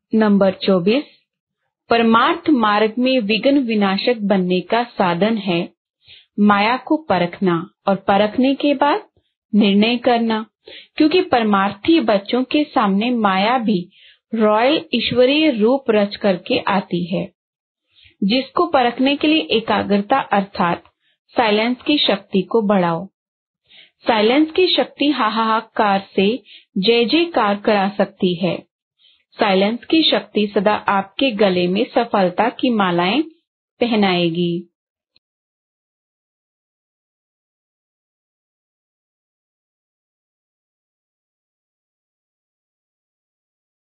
Number 24 परमार्थ मार्ग में विघ्न विनाशक बनने का साधन है माया को परखना और परखने के बाद निर्णय करना, क्योंकि परमार्थी बच्चों के सामने माया भी रॉयल ईश्वरीय रूप रच करके आती है, जिसको परखने के लिए एकाग्रता अर्थात साइलेंस की शक्ति को बढ़ाओ। साइलेंस की शक्ति हाहाकार से जय जयकार करा सकती है। साइलेंस की शक्ति सदा आपके गले में सफलता की मालाएं पहनाएगी।